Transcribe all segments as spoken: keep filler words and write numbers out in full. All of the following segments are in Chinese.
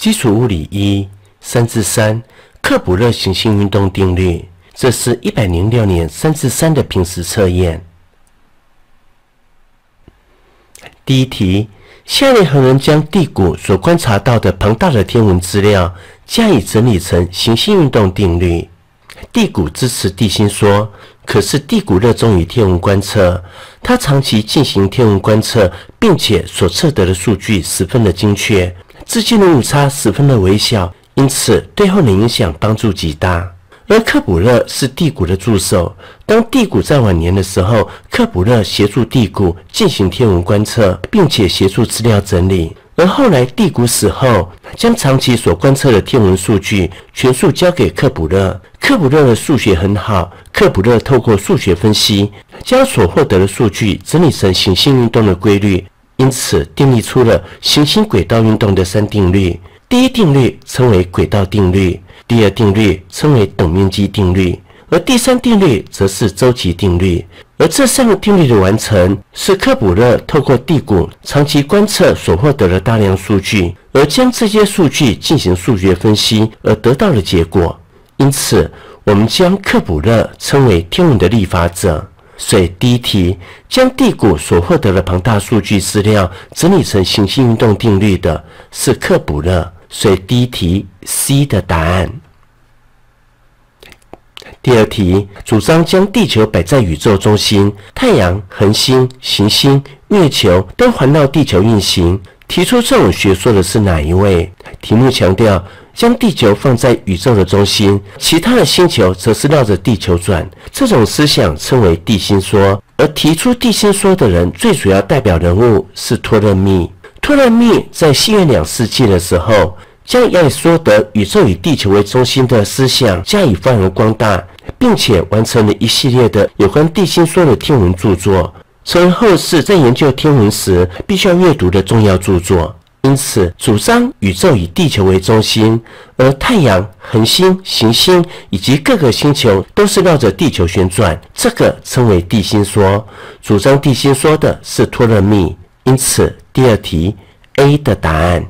基础物理一三至三，克卜勒行星运动定律。这是一百零六年三至三的平时测验。第一题，下列何人将地谷所观察到的庞大的天文资料加以整理成行星运动定律？地谷支持地心说，可是地谷热衷于天文观测，他长期进行天文观测，并且所测得的数据十分的精确，之间的误差十分的微小，因此对后的影响帮助极大。而克卜勒是地谷的助手，当地谷在晚年的时候，克卜勒协助地谷进行天文观测，并且协助资料整理。而后来地谷死后，将长期所观测的天文数据全数交给克卜勒。克卜勒的数学很好，克卜勒透过数学分析，将所获得的数据整理成行星运动的规律，因此定义出了行星轨道运动的三定律。第一定律称为轨道定律，第二定律称为等面积定律，而第三定律则是周期定律。而这三个定律的完成，是克卜勒透过地谷长期观测所获得的大量数据，而将这些数据进行数学分析而得到的结果。因此，我们将克卜勒称为天文的立法者。所以第一题，将地谷所获得的庞大数据资料整理成行星运动定律的是克卜勒。所以第一题 C 的答案。第二题，主张将地球摆在宇宙中心，太阳、恒星、行星、月球都环绕地球运行。提出这种学说的是哪一位？题目强调将地球放在宇宙的中心，其他的星球则是绕着地球转。这种思想称为地心说。而提出地心说的人，最主要代表人物是托勒密。托勒密在西元两世纪的时候，将亚里士多德宇宙以地球为中心的思想加以发扬光大，并且完成了一系列的有关地心说的天文著作，成为后世在研究天文时必须要阅读的重要著作。因此，主张宇宙以地球为中心，而太阳、恒星、行星以及各个星球都是绕着地球旋转，这个称为地心说。主张地心说的是托勒密。因此，第二题 A 的答案。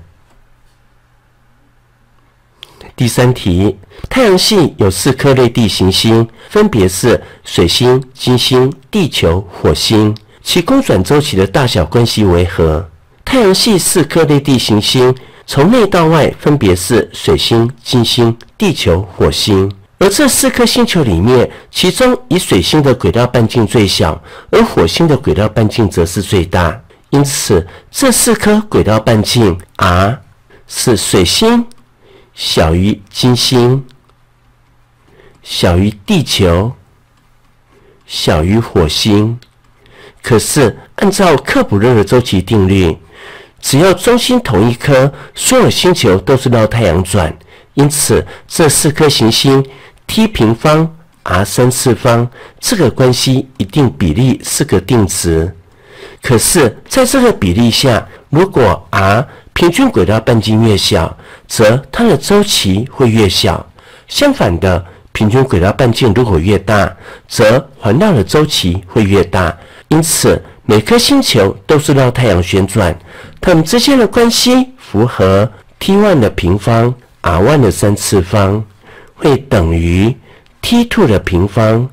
第三题，太阳系有四颗类地行星，分别是水星、金星、地球、火星，其公转周期的大小关系为何？太阳系四颗类地行星从内到外分别是水星、金星、地球、火星。而这四颗星球里面，其中以水星的轨道半径最小，而火星的轨道半径则是最大。因此，这四颗轨道半径 R 是水星小于金星，小于地球，小于火星。可是，按照克卜勒的周期定律，只要中心同一颗，所有星球都是绕太阳转。因此，这四颗行星 T 平方 R 三次方这个关系一定比例是个定值。可是，在这个比例下，如果 R 平均轨道半径越小，则它的周期会越小。相反的，平均轨道半径如果越大，则环绕的周期会越大。因此，每颗星球都是绕太阳旋转，它们之间的关系符合 T 一 的平方 R 一 的三次方会等于 T 二 的平方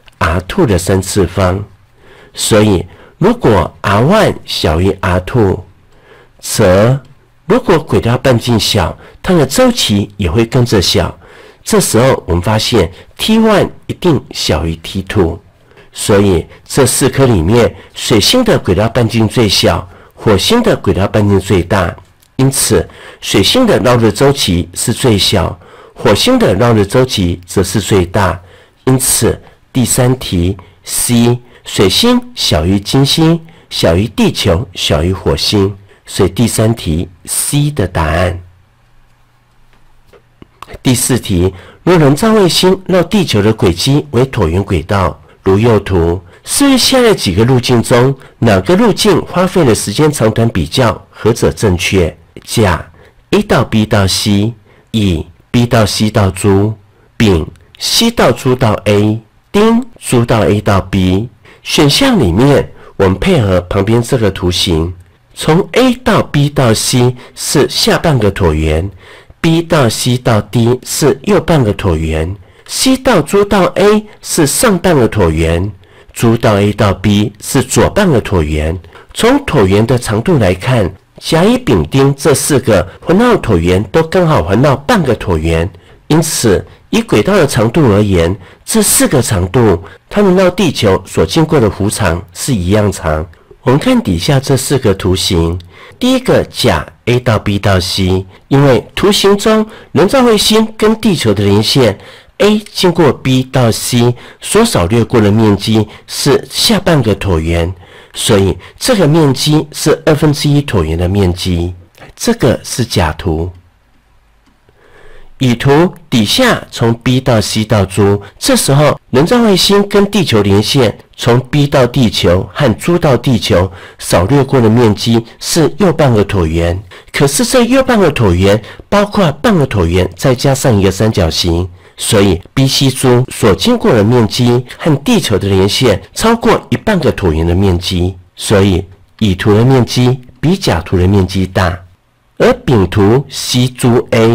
R 二 的三次方。所以，如果 R 一 小于 R 二，则如果轨道半径小，它的周期也会跟着小。这时候我们发现 T 一 一定小于 T 二。所以这四颗里面，水星的轨道半径最小，火星的轨道半径最大。因此，水星的绕日周期是最小，火星的绕日周期则是最大。因此，第三题 C， 水星小于金星，小于地球，小于火星。所以第三题 C 的答案。第四题，若人造卫星绕地球的轨迹为椭圆轨道，如右图，试问下列几个路径中，哪个路径花费的时间长短比较，何者正确？甲 A 到 B 到 C， 乙 B 到 C 到猪，丙 C 到猪到 A， 丁猪到 A 到 B。选项里面，我们配合旁边这个图形， 从 A 到 B 到 C 是下半个椭圆 ，B 到 C 到 D 是右半个椭圆 ，C 到 D 到 A 是上半个椭圆 ，D 到 A 到 B 是左半个椭圆。从椭圆的长度来看，甲、乙、丙、丁这四个环绕椭圆都刚好环绕半个椭圆，因此以轨道的长度而言，这四个长度它们绕地球所经过的弧长是一样长。我们看底下这四个图形，第一个甲 A 到 B 到 C， 因为图形中人造卫星跟地球的连线 A 经过 B 到 C 所扫掠过的面积是下半个椭圆，所以这个面积是二分之一椭圆的面积。这个是甲图。乙图底下从 B 到 C 到 D， 这时候人造卫星跟地球连线，从 B 到地球和 D 到地球扫掠过的面积是右半个椭圆。可是这右半个椭圆包括半个椭圆再加上一个三角形，所以 B C D 所经过的面积和地球的连线超过一半个椭圆的面积，所以乙图的面积比甲图的面积大。而丙图 C D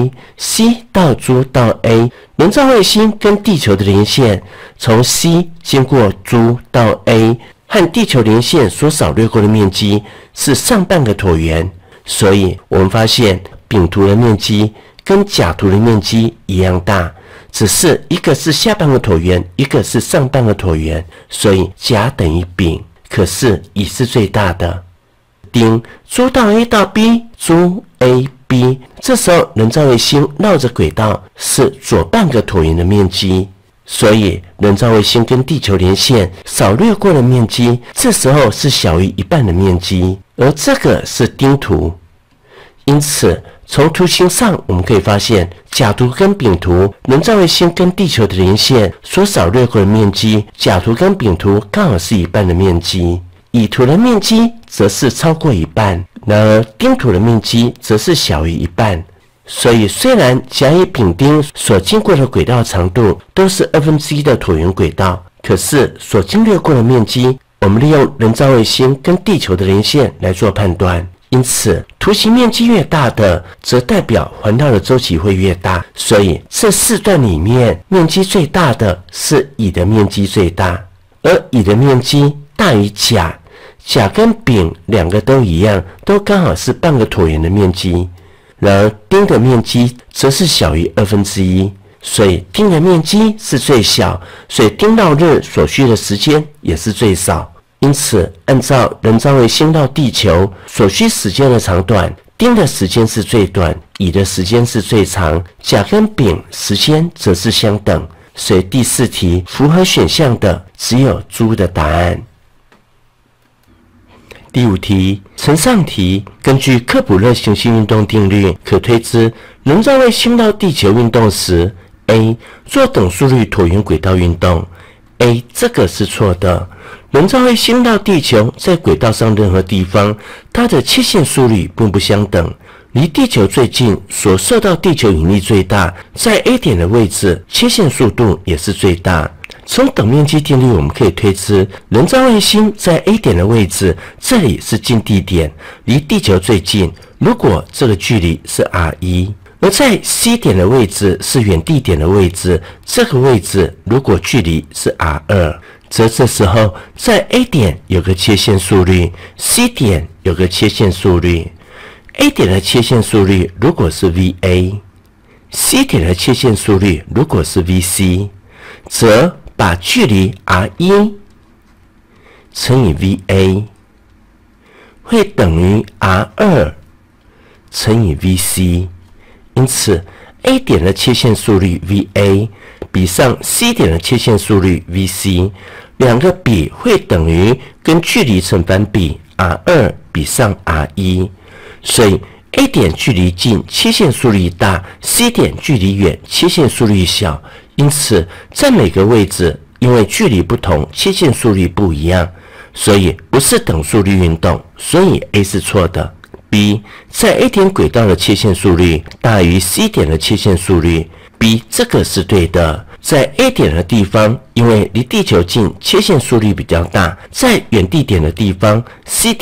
A，C 到 D 到 A， 人造卫星跟地球的连线，从 C 经过 D 到 A 和地球连线所扫掠过的面积是上半个椭圆，所以我们发现丙图的面积跟甲图的面积一样大，只是一个是下半个椭圆，一个是上半个椭圆，所以甲等于丙，可是乙是最大的。丁 D 到 A 到 B，D A B， 这时候人造卫星绕着轨道是左半个椭圆的面积，所以人造卫星跟地球连线扫掠过的面积，这时候是小于一半的面积，而这个是丁图。因此从图形上我们可以发现，甲图跟丙图人造卫星跟地球的连线所扫掠过的面积，甲图跟丙图刚好是一半的面积。乙图的面积则是超过一半，然而丁图的面积则是小于一半。所以虽然甲、乙、丙、丁所经过的轨道长度都是二分之一的椭圆轨道，可是所经略过的面积，我们利用人造卫星跟地球的连线来做判断。因此图形面积越大的，则代表环绕的周期会越大，所以这四段里面面积最大的是乙的面积最大，而乙的面积大于甲。甲跟丙两个都一样，都刚好是半个椭圆的面积。然而丁的面积则是小于二分之一，所以丁的面积是最小，所以丁绕日所需的时间也是最少。因此，按照人造卫星绕地球所需时间的长短，丁的时间是最短，乙的时间是最长，甲跟丙时间则是相等。所以第四题符合选项的只有D的答案。第五题，承上题，根据克卜勒行星运动定律，可推知人造卫星绕地球运动时 ，A 做等速率椭圆轨道运动 ，A 这个是错的。人造卫星绕地球在轨道上任何地方，它的切线速率并不相等。离地球最近，所受到地球引力最大，在 A 点的位置，切线速度也是最大。从等面积定律我们可以推知，人造卫星在 A 点的位置，这里是近地点，离地球最近。如果这个距离是 R 一， 而在 C 点的位置是远地点的位置，这个位置如果距离是 R 二， 则这时候在 A 点有个切线速率 ，C 点有个切线速率。A 点的切线速率如果是 V A，C 点的切线速率如果是 V C， 则把距离 R 一 乘以 V A 会等于 R 二 乘以 V C， 因此 A 点的切线速率 V A 比上 C 点的切线速率 V C， 两个比会等于跟距离成反比 R 二 比上 R 一， 所以 A 点距离近，切线速率大 ；C 点距离远，切线速率小。因此，在每个位置，因为距离不同，切线速率不一样，所以不是等速率运动，所以 A 是错的。B 在 A 点轨道的切线速率大于 C 点的切线速率 ，B 这个是对的。在 A 点的地方，因为离地球近，切线速率比较大；在远地点的地方 ，C 点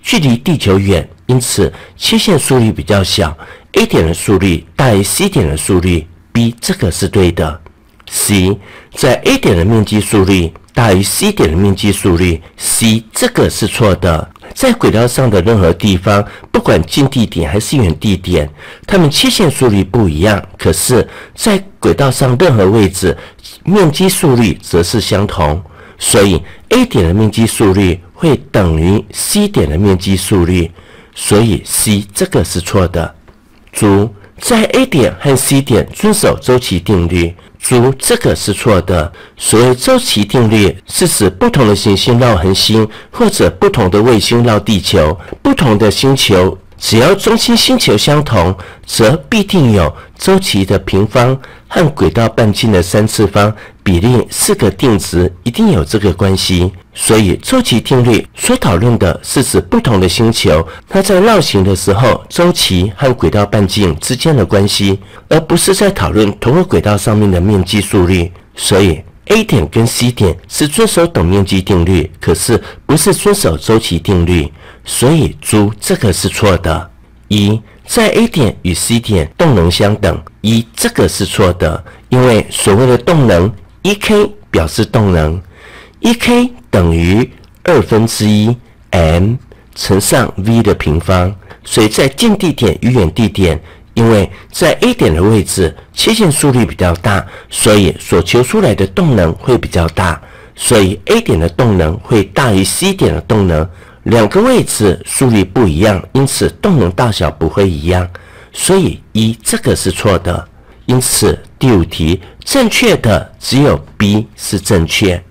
距离地球远，因此切线速率比较小 ，A 点的速率大于 C 点的速率 ，B 这个是对的。C 在 A 点的面积速率大于 C 点的面积速率 ，C 这个是错的。在轨道上的任何地方，不管近地点还是远地点，它们切线速率不一样，可是，在轨道上任何位置，面积速率则是相同。所以 A 点的面积速率会等于 C 点的面积速率，所以 C 这个是错的。注在 A 点和 C 点遵守周期定律，注这个是错的。所谓周期定律是指不同的行星绕恒星，或者不同的卫星绕地球。不同的星球，只要中心星球相同，则必定有周期的平方和轨道半径的三次方比例是个定值，一定有这个关系。所以周期定律所讨论的是指不同的星球，它在绕行的时候，周期和轨道半径之间的关系，而不是在讨论同个轨道上面的面积速率。所以 A 点跟 C 点是遵守等面积定律，可是不是遵守周期定律，所以注这个是错的。一，在 A 点与 C 点动能相等，一这个是错的，因为所谓的动能 一 K 表示动能 一 K 等于二分之一 m 乘上 v 的平方，所以在近地点与远地点，因为在 A 点的位置切线速率比较大，所以所求出来的动能会比较大，所以 A 点的动能会大于 C 点的动能。两个位置速率不一样，因此动能大小不会一样，所以一这个是错的。因此第五题正确的只有 B 是正确。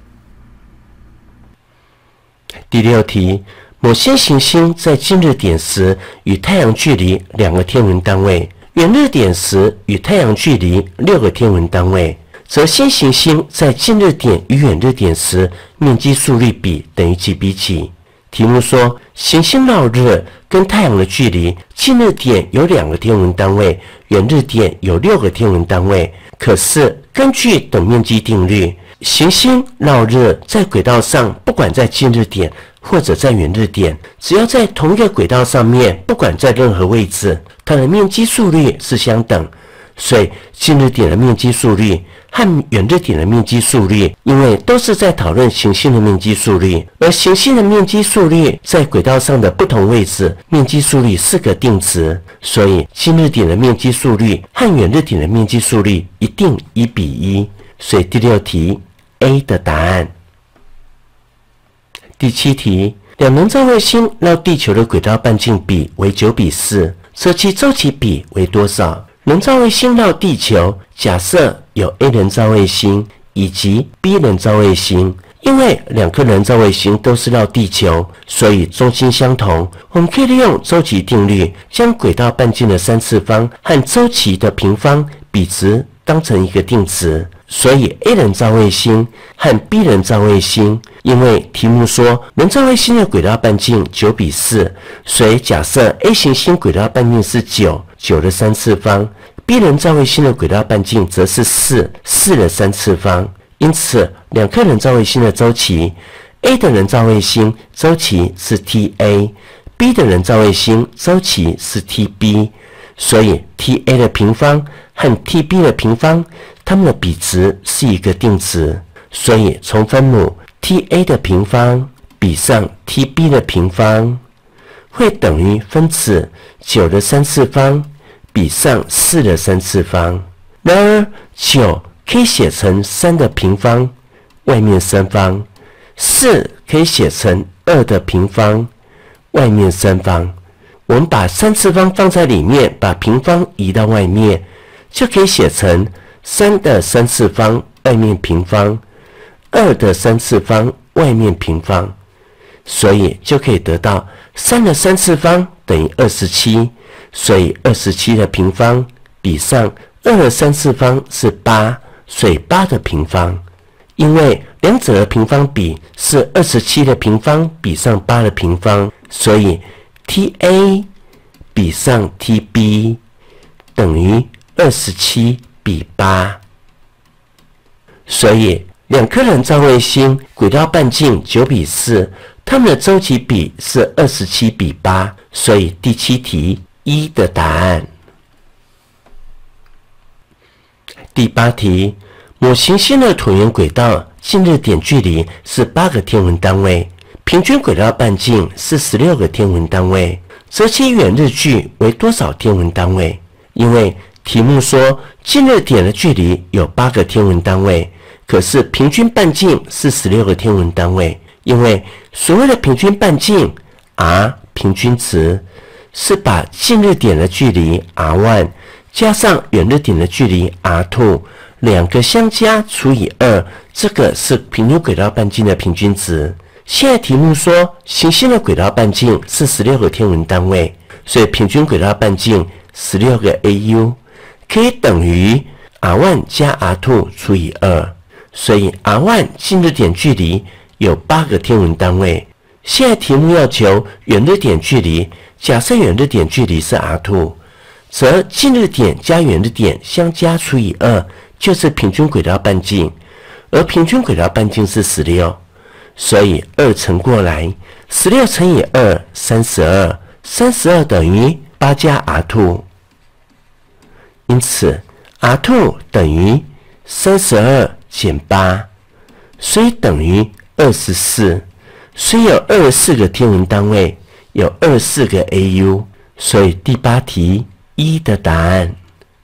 第六题，某些行星在近日点时与太阳距离两个天文单位，远日点时与太阳距离六个天文单位，则新行星在近日点与远日点时面积速率比等于几比几？题目说，行星绕日跟太阳的距离，近日点有两个天文单位，远日点有六个天文单位。可是根据等面积定律，行星绕日在轨道上，不管在近日点或者在远日点，只要在同一个轨道上面，不管在任何位置，它的面积速率是相等。所以近日点的面积速率和远日点的面积速率，因为都是在讨论行星的面积速率，而行星的面积速率在轨道上的不同位置，面积速率是个定值，所以近日点的面积速率和远日点的面积速率一定一比一。所以第六题 A 的答案。第七题，两人造卫星绕地球的轨道半径比为九比四，则其周期比为多少？人造卫星绕地球，假设有 A 人造卫星以及 B 人造卫星，因为两颗人造卫星都是绕地球，所以中心相同。我们可以利用周期定律，将轨道半径的三次方和周期的平方比值当成一个定值。所以 A 人造卫星和 B 人造卫星，因为题目说人造卫星的轨道半径九比四，所以假设 A 行星轨道半径是九，九的三次方 ；B 人造卫星的轨道半径则是四，四的三次方。因此，两颗人造卫星的周期 ，A 的人造卫星周期是 T A，B 的人造卫星周期是 T B， 所以 T A 的平方和 T B 的平方，它们的比值是一个定值。所以从分母 T A 的平方比上 T B 的平方，会等于分子九的三次方比上四的三次方。然而九可以写成三的平方，外面三方；四可以写成二的平方，外面三方。我们把三次方放在里面，把平方移到外面，就可以写成三的三次方外面平方，二的三次方外面平方。所以就可以得到三的三次方等于二十七，所以二十七的平方比上二的三次方是八，所以八的平方。因为两者的平方比是二十七的平方比上八的平方，所以 T A 比上 T B 等于二十七比八。所以两颗人造卫星轨道半径九比四， 它们的周期比是二十七比八，所以第七题一的答案。第八题，某行星的椭圆轨道近日点距离是八个天文单位，平均轨道半径是十六个天文单位，则其远日距为多少天文单位？因为题目说近日点的距离有八个天文单位，可是平均半径是十六个天文单位。因为所谓的平均半径 r 平均值是把近日点的距离 r 一 加上远日点的距离 r 二，两个相加除以二，这个是平均轨道半径的平均值。现在题目说行星的轨道半径是十六个天文单位，所以平均轨道半径十六个 A U 可以等于 r 一 加 r 二 除以二，所以 r 一 近日点距离有八个天文单位。现在题目要求远日点距离，假设远日点距离是 r 二，则近日点加远日点相加除以二，就是平均轨道半径，而平均轨道半径是十六，所以二乘过来，十六乘以二，三十二，三十二等于八加 r 二，因此 r 二等于三十二减八，所以等于二十四，所以有二十四个天文单位，有二十四个 A U， 所以第八题一的答案。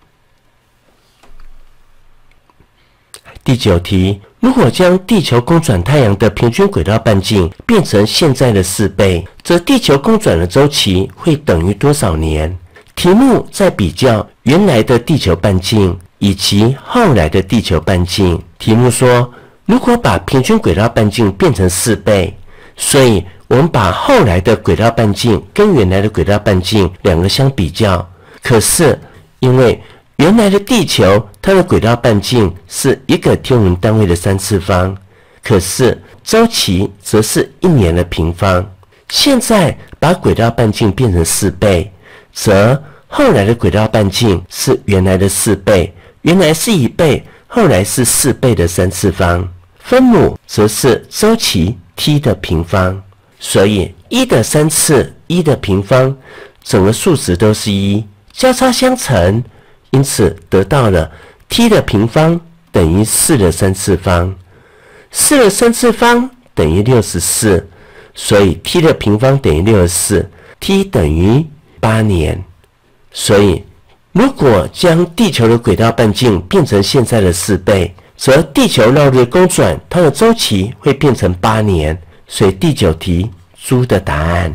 第九题，如果将地球公转太阳的平均轨道半径变成现在的四倍，则地球公转的周期会等于多少年？题目在比较原来的地球半径以及后来的地球半径。题目说如果把平均轨道半径变成四倍，所以我们把后来的轨道半径跟原来的轨道半径两个相比较。可是因为原来的地球它的轨道半径是一个天文单位的三次方，可是周期则是一年的平方。现在把轨道半径变成四倍，则后来的轨道半径是原来的四倍，原来是一倍，后来是四倍的三次方。分母则是周期 t 的平方，所以一的三次，一的平方，整个数值都是一，交叉相乘，因此得到了 t 的平方等于四的三次方，四的三次方等于六十四，所以 t 的平方等于六十四 ，t 等于八年。所以如果将地球的轨道半径变成现在的四倍，则地球绕日公转它的周期会变成八年，所以第九题猪的答案。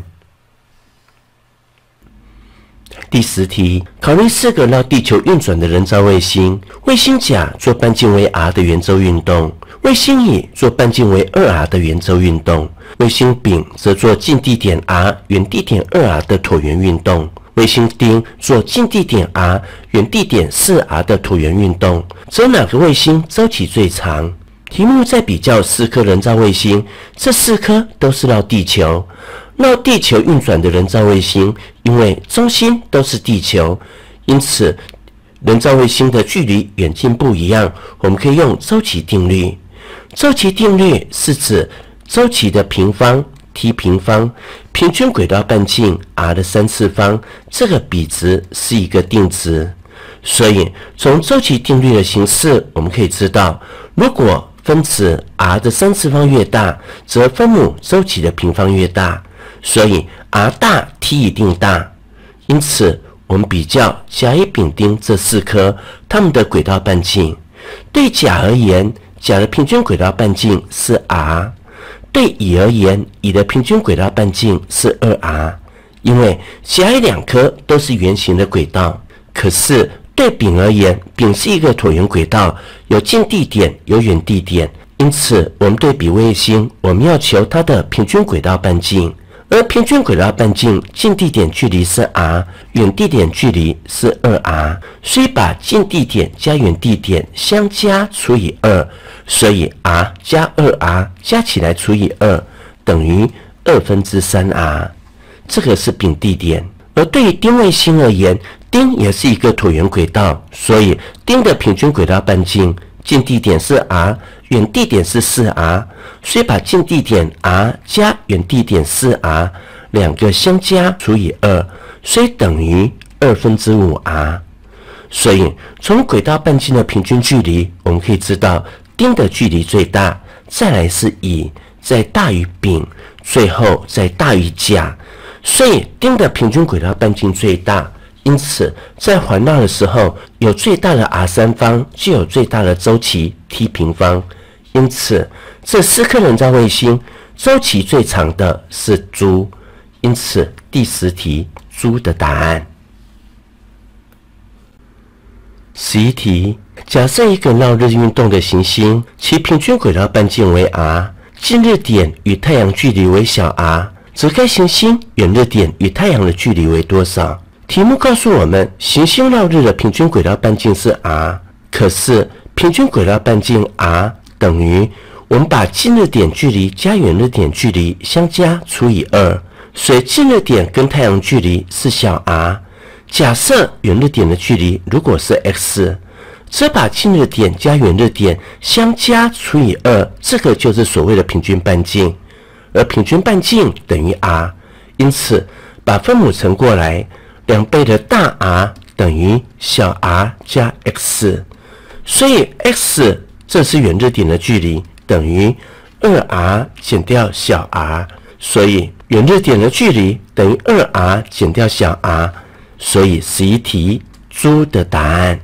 第十题，考虑四个绕地球运转的人造卫星，卫星甲做半径为 r 的圆周运动，卫星乙做半径为 二 r 的圆周运动，卫星丙则做近地点 r 远地点 二 r 的椭圆运动，卫星丁做近地点 r 远地点 四 r 的椭圆运动，则哪个卫星周期最长？题目在比较四颗人造卫星，这四颗都是绕地球。绕地球运转的人造卫星，因为中心都是地球，因此人造卫星的距离远近不一样，我们可以用周期定律。周期定律是指周期的平方 t 平方平均轨道半径 r 的三次方，这个比值是一个定值。所以从周期定律的形式，我们可以知道，如果分子 r 的三次方越大，则分母周期的平方越大，所以 r 大 t 一定大。因此我们比较甲乙丙丁这四颗它们的轨道半径。对甲而言，甲的平均轨道半径是 r， 对乙而言，乙的平均轨道半径是 二 r。 因为甲乙两颗都是圆形的轨道，可是对丙而言，丙是一个椭圆轨道，有近地点，有远地点，因此我们对比卫星，我们要求它的平均轨道半径，而平均轨道半径近地点距离是 r， 远地点距离是 二 r， 所以把近地点加远地点相加除以二，所以 r 加 二 r 加起来除以二等于二分之三 r， 这个是丙地点。而对于丁卫星而言，丁也是一个椭圆轨道，所以丁的平均轨道半径近地点是 r， 远地点是 四 r， 所以把近地点 r 加远地点 四 r 两个相加除以二，所以等于二分之五 r。所以从轨道半径的平均距离，我们可以知道丁的距离最大，再来是乙，再大于丙，最后再大于甲。所以丁的平均轨道半径最大，因此在环绕的时候，有最大的 r 三方，就有最大的周期 t 平方。因此这四颗人造卫星周期最长的是猪，因此第十题猪的答案。十一题，假设一个绕日运动的行星，其平均轨道半径为 r， 近日点与太阳距离为小 r， 则该行星远日点与太阳的距离为多少？题目告诉我们，行星绕日的平均轨道半径是 r， 可是平均轨道半径 r 等于我们把近日点距离加远日点距离相加除以二，所以近日点跟太阳距离是小 r。假设远日点的距离如果是 x， 则把近日点加远日点相加除以二，这个就是所谓的平均半径，而平均半径等于 r， 因此把分母乘过来，两倍的大 R 等于小 r 加 x， 所以 x 这是远日点的距离，等于 二 r 减掉小 r， 所以远日点的距离等于 二 r 减掉小 r。所以十一题猪的答案。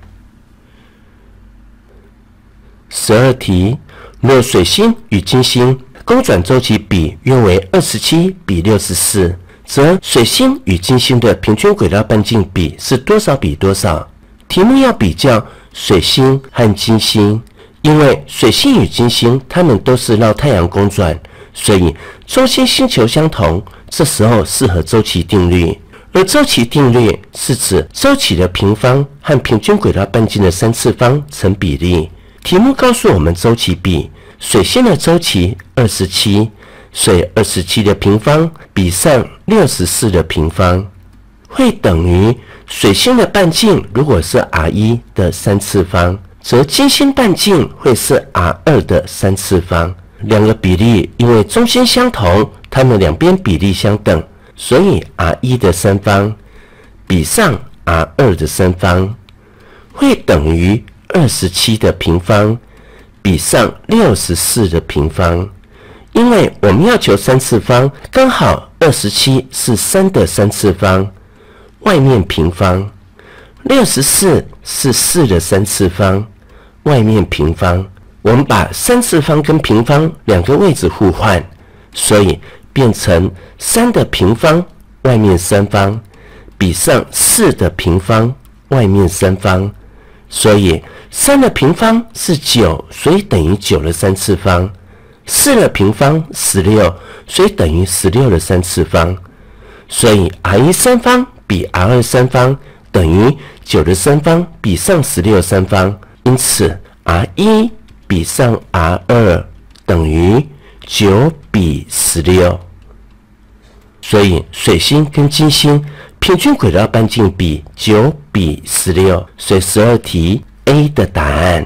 十二题，若水星与金星公转周期比约为二十七比六十四，则水星与金星的平均轨道半径比是多少比多少？题目要比较水星和金星，因为水星与金星它们都是绕太阳公转，所以中心星球相同，这时候适合周期定律。而周期定律是指周期的平方和平均轨道半径的三次方成比例。题目告诉我们周期比，水星的周期二十七，所以二十七的平方比上六十四的平方，会等于水星的半径如果是 r 一 的三次方，则金星半径会是 r 二 的三次方。两个比例因为中心相同，它们两边比例相等，所以 r 一 的三方比上 r 二 的三方会等于二十七的平方比上六十四的平方。因为我们要求三次方，刚好二十七是三的三次方，外面平方；六十四是四的三次方，外面平方。我们把三次方跟平方两个位置互换，所以变成三的平方外面三方比上四的平方外面三方，所以三的平方是九，所以等于九的三次方；四的平方十六，所以等于十六的三次方。所以 r 一 三方比 r 二 三方等于九的三方比上十六三方，因此 r 一 比上 r 二 等于九比十六。所以水星跟金星平均轨道半径比九比十六，所以十二题 A 的答案。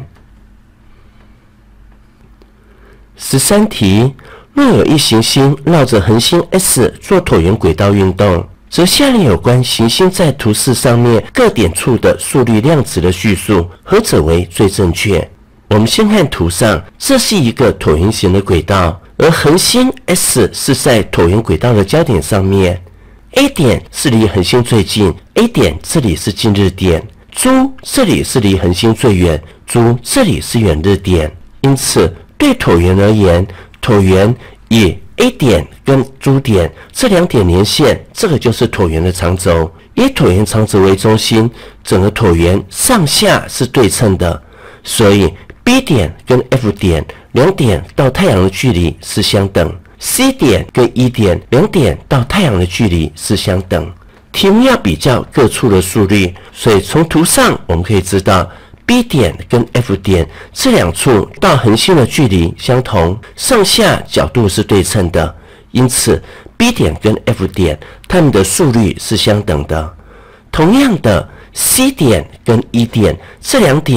十三题，若有一行星绕着恒星 S 做椭圆轨道运动，则下列有关行星在图示上面各点处的速率量值的叙述，何者为最正确？我们先看图上，这是一个椭圆形的轨道，而恒星 S 是在椭圆轨道的交点上面。A 点是离恒星最近 ，A 点这里是近日点，猪这里是离恒星最远，猪这里是远日点。因此，对椭圆而言，椭圆以 A 点跟猪点这两点连线，这个就是椭圆的长轴。以椭圆长轴为中心，整个椭圆上下是对称的，所以 B 点跟 F 点两点到太阳的距离是相等。C 点跟 E 点两点到太阳的距离是相等。题目要比较各处的速率，所以从图上我们可以知道 B 点跟 F 点这两处到恒星的距离相同，上下角度是对称的，因此 B 点跟 F 点它们的速率是相等的。同样的 C 点跟 E 点这两点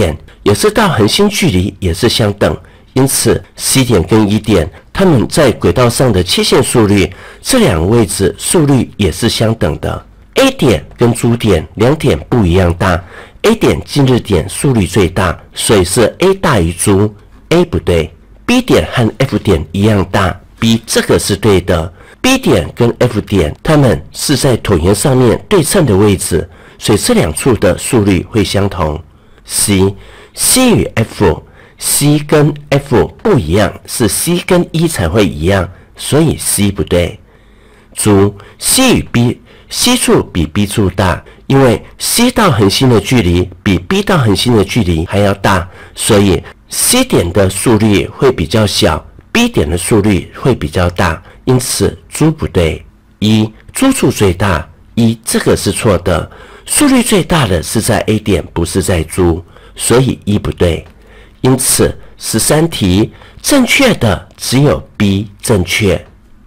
也是到恒星距离也是相等，因此 C 点跟 E 点它们在轨道上的切线速率，这两个位置速率也是相等的。A 点跟珠点两点不一样大 ，A 点近日点速率最大，所以是 A 大于珠 ，A 不对。B 点和 F 点一样大 ，B 这个是对的。B 点跟 F 点它们是在椭圆上面对称的位置，所以这两处的速率会相同。C C 与 F。C 跟 F 不一样，是 C 跟 E 才会一样，所以 C 不对。珠 C 与 B，C 处比 B 处大，因为 C 到恒星的距离比 B 到恒星的距离还要大，所以 C 点的速率会比较小 ，B 点的速率会比较大，因此珠不对。一珠处最大，一这个是错的，速率最大的是在 A 点，不是在珠，所以一不对。因此，十三题正确的只有 B 正确。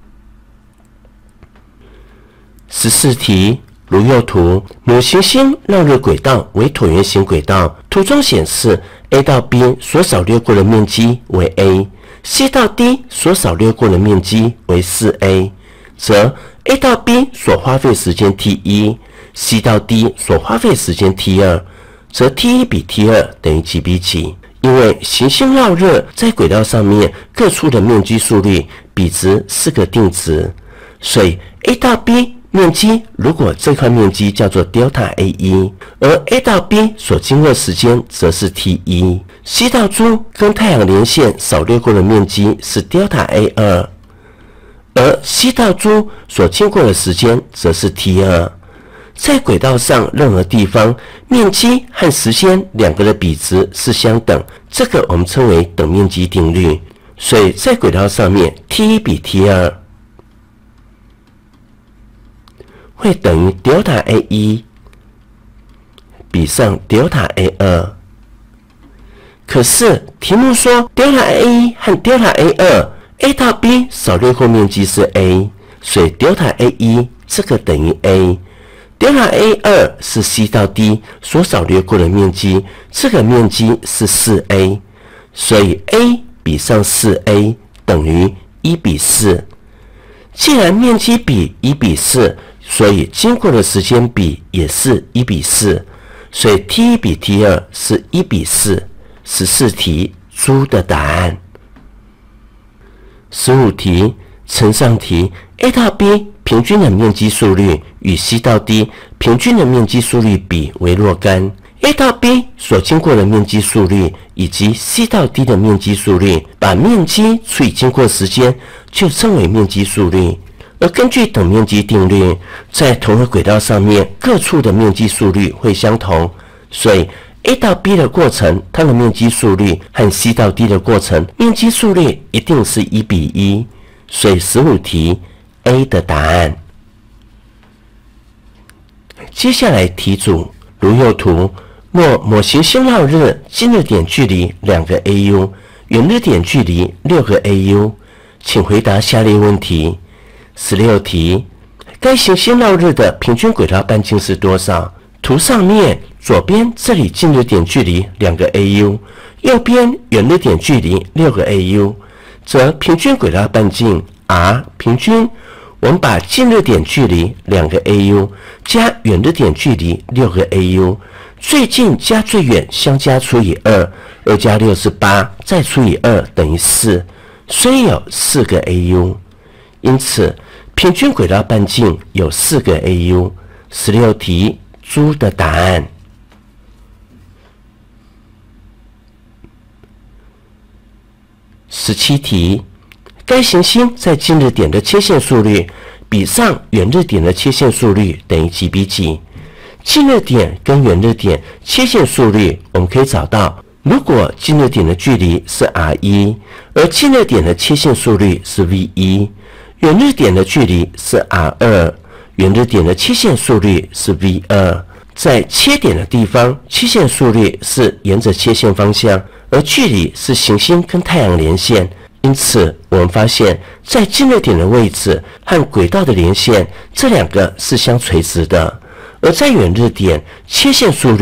十四题，如右图，母行星绕日轨道为椭圆形轨道，图中显示 A 到 B 所扫掠过的面积为 A，C 到 D 所扫掠过的面积为 四 A， 则 A 到 B 所花费时间 T 一， C 到 D 所花费时间 T 二， 则 T 一 比 T 二 等于几比几？因为行星绕日在轨道上面各处的面积速率比值是个定值，所以 A 到 B 面积如果这块面积叫做 delta A 一， 而 A 到 B 所经过时间则是 T 一。C 到珠跟太阳连线扫掠过的面积是 delta A 二， 而 C 到珠所经过的时间则是 T 二。在轨道上任何地方，面积和时间两个的比值是相等，这个我们称为等面积定律。所以在轨道上面 T 一 比 T 二 会等于 delta A 一 比上 delta A 二。可是题目说 delta A 一 和 delta A 二 A 到 B 扫掠过面积是 A， 所以 delta A 一 这个等于 A。delta A 二 是 C 到 D 所扫掠过的面积，这个面积是 四 A， 所以 A 比上 四 A 等于一比四。既然面积比一比四，所以经过的时间比也是一比四，所以 T 一 比 T 二 是一比四。十四题猪的答案。十五题承上题 A 到 B 平均的面积速率与 C 到 D 平均的面积速率比为若干。A 到 B 所经过的面积速率以及 C 到 D 的面积速率，把面积除以经过时间，就称为面积速率。而根据等面积定律，在同个轨道上面各处的面积速率会相同，所以 A 到 B 的过程，它的面积速率和 C 到 D 的过程面积速率一定是一比一，所以十五题 A 的答案。接下来题组如右图，若某行星绕日近日点距离两个 A U， 远日点距离六个 A U， 请回答下列问题。十六题，该行星绕日的平均轨道半径是多少？图上面左边这里近日点距离两个 A U， 右边远日点距离六个 A U， 则平均轨道半径 R 平均，我们把近日点距离两个 A U 加远日点距离六个 A U， 最近加最远相加除以二， 二加六是八，再除以二等于四，虽有四个 A U， 因此平均轨道半径有四个 A U。十六题猪的答案。十七题，该行星在近日点的切线速率比上远日点的切线速率等于几比几？近日点跟远日点切线速率我们可以找到，如果近日点的距离是 R 一， 而近日点的切线速率是 V 一， 远日点的距离是 R 二， 远日点的切线速率是 V 二。在切点的地方，切线速率是沿着切线方向，而距离是行星跟太阳连线。因此，我们发现，在近日点的位置和轨道的连线，这两个是相垂直的；而在远日点，切线速率和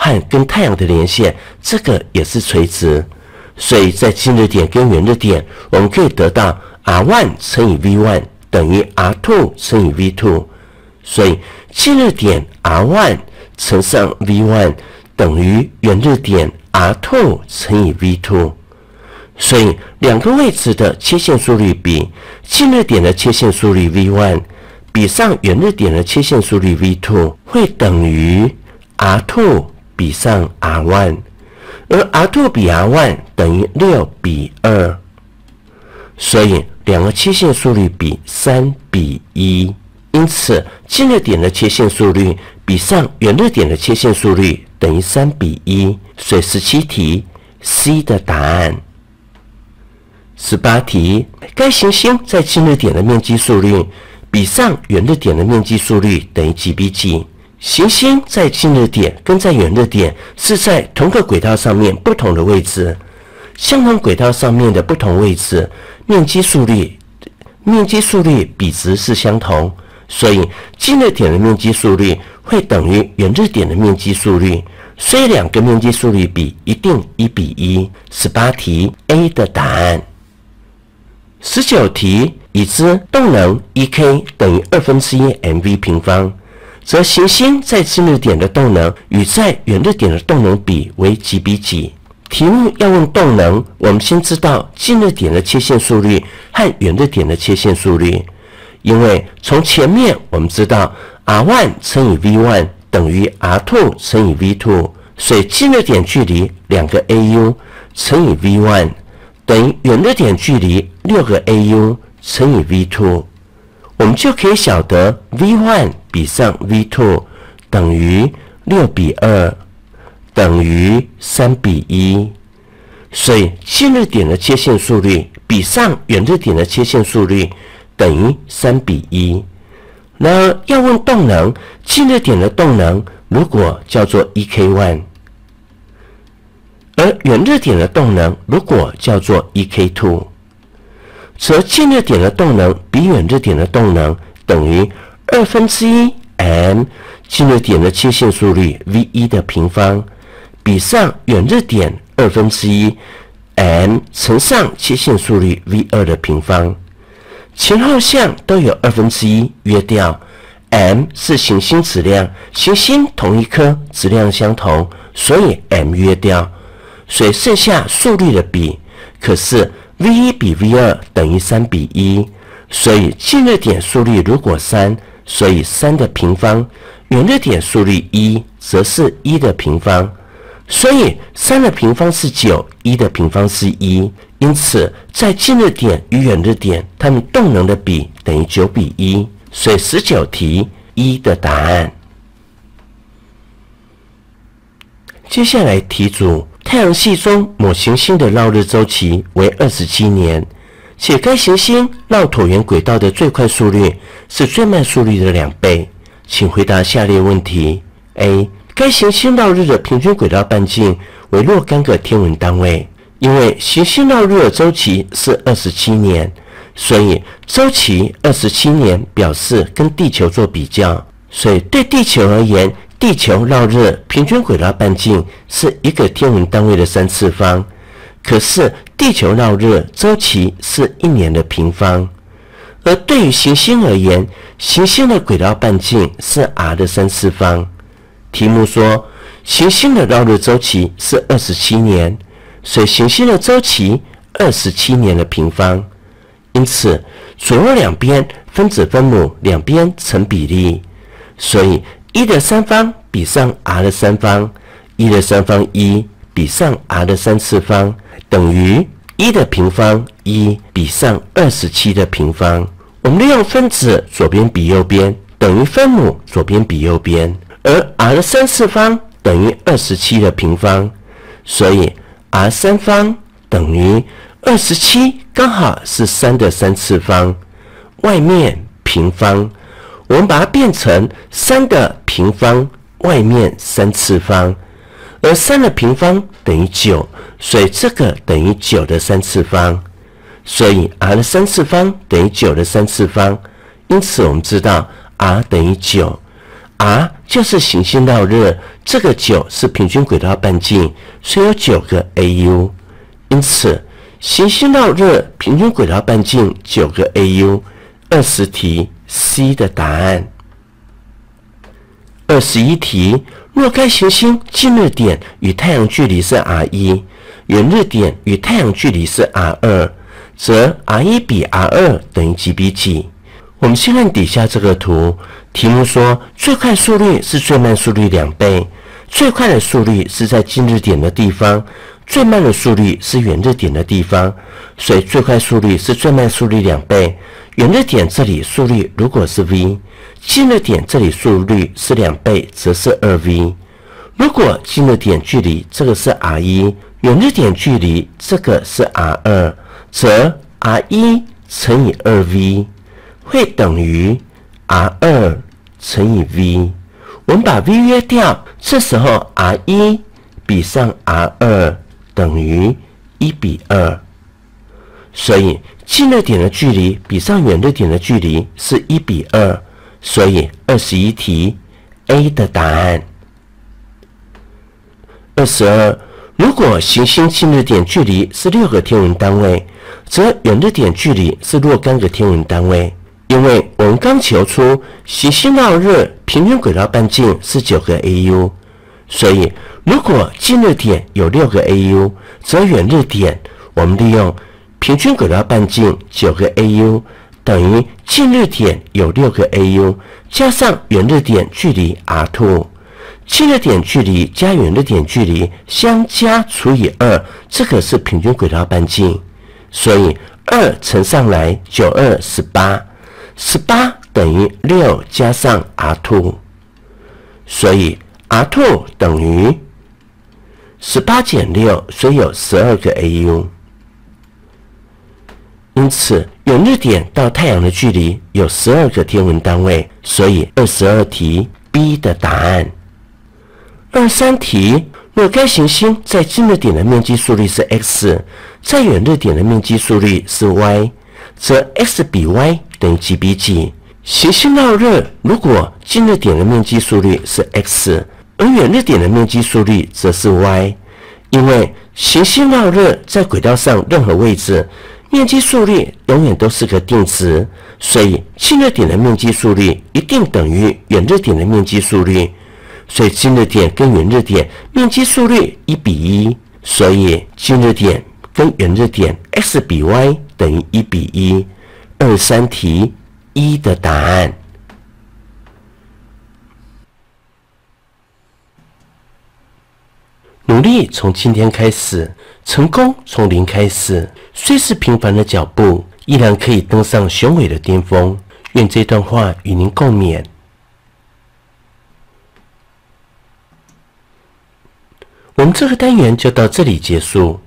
和跟太阳的连线，这个也是垂直。所以在近日点跟远日点，我们可以得到 R 一 乘以 V 一 等于 R 二 乘以 V 二。所以近日点 R 一 乘上 V 一 等于远日点 R 二 乘以 V 二。所以两个位置的切线速率比，近日点的切线速率 V 一 比上远日点的切线速率 V 二，会等于 R 二 比上 R 一， 而 R 二 比 R 一 等于六比二。所以两个切线速率比三比一，因此近日点的切线速率比上远日点的切线速率等于三比一。所以十七题 C 的答案。十八题，该行星在近日点的面积速率比上远日点的面积速率等于几比几？行星在近日点跟在远日点是在同个轨道上面不同的位置，相同轨道上面的不同位置，面积速率面积速率比值是相同，所以近日点的面积速率会等于远日点的面积速率，所以两个面积速率比一定一比一。十八题 A 的答案。十九题，已知动能 E K 等于二分之一 m v 平方，则行星在近日点的动能与在远日点的动能比为几比几？题目要问动能，我们先知道近日点的切线速率和远日点的切线速率，因为从前面我们知道 R 一 乘以 V 一 等于 R 二 乘以 V 二，所以近日点距离两个 A U 乘以 V 一等于远日点距离六个 A U 乘以 V 二， 我们就可以晓得 V 一 比上 V 二等于六比二，等于三比一。所以近日点的切线速率比上远日点的切线速率等于三比一。然而要问动能，近日点的动能如果叫做 E K 一，而远日点的动能如果叫做 E K 二， 则近日点的动能比远日点的动能等于二分之一 m 近日点的切线速率 V 一 的平方，比上远日点二分之一 m 乘上切线速率 V 二 的平方。前后项都有二分之一约掉， m 是行星质量，行星同一颗质量相同，所以 m 约掉。所以剩下速率的比，可是 V 一 比 V 二 等于三比一，所以近日点速率如果三，所以三的平方，远日点速率一，则是一的平方，所以三的平方是九，一的平方是一，因此在近日点与远日点，它们动能的比等于九比一，所以十九题一的答案。接下来题组，太阳系中某行星的绕日周期为二十七年，且该行星绕椭圆轨道的最快速率是最慢速率的两倍，请回答下列问题。 A. 该行星绕日的平均轨道半径为若干个天文单位？因为行星绕日的周期是二十七年，所以周期二十七年表示跟地球做比较，所以对地球而言，地球绕日平均轨道半径是一个天文单位的三次方，可是地球绕日周期是一年的平方。而对于行星而言，行星的轨道半径是 r 的三次方。题目说行星的绕日周期是二十七年，所以行星的周期二十七年的平方。因此左右两边分子分母两边成比例，所以一的三方比上 r 的三方，一的三方一比上 r 的三次方，等于一的平方一比上二十七的平方。我们利用分子左边比右边等于分母左边比右边，而 r 的三次方等于二十七的平方，所以 r 三方等于二十七，刚好是三的三次方，外面平方。我们把它变成三的平方，外面三次方，而三的平方等于九，所以这个等于九的三次方，所以 r 的三次方等于九的三次方，因此我们知道 r 等于九 R 就是行星绕日，这个九是平均轨道半径，所以有九个 A U。因此，行星绕日平均轨道半径九个 A U。二十题 C 的答案。二十一题，若该行星近日点与太阳距离是 R 一，远日点与太阳距离是 R 二，则 R 一比 R 二等于几比几？我们先看底下这个图，题目说最快速率是最慢速率两倍，最快的速率是在近日点的地方，最慢的速率是远日点的地方，所以最快速率是最慢速率两倍。远日点这里速率如果是 v， 近日点这里速率是两倍，则是 二 v。如果近日点距离这个是 R 一， 远日点距离这个是 R 二， 则 R 一 乘以 二 v 会等于 R 二 乘以 v。我们把 v 约掉，这时候 R 一 比上 R 二 等于一比二。所以近日点的距离比上远日点的距离是一比二，所以二十一题 A 的答案。二十二，如果行星近日点距离是六个天文单位，则远日点距离是若干个天文单位？因为我们刚求出行星绕日平均轨道半径是九个 A U， 所以如果近日点有六个 A U， 则远日点我们利用平均轨道半径九个 A U 等于近日点有六个 A U 加上远日点距离 R 二， 近日点距离加远日点距离相加除以二，这个是平均轨道半径，所以二乘上来九二十八，十八等于六加上 R 二， 所以 R 二等于十八减六，所以有十二个 A U。因此，远日点到太阳的距离有十二个天文单位，所以二十二题 B 的答案。二十三题，若该行星在近日点的面积速率是 x， 在远日点的面积速率是 y， 则 x 比 y 等于几比几？行星绕日如果近日点的面积速率是 x， 而远日点的面积速率则是 y， 因为行星绕日在轨道上任何位置面积速率永远都是个定值，所以近日点的面积速率一定等于远日点的面积速率，所以近日点跟远日点面积速率一比一，所以近日点跟远日点 x 比 y 等于一比一。二十三题一的答案。努力从今天开始，成功从零开始。虽是平凡的脚步，依然可以登上雄伟的巅峰。愿这段话与您共勉。我们这个单元就到这里结束。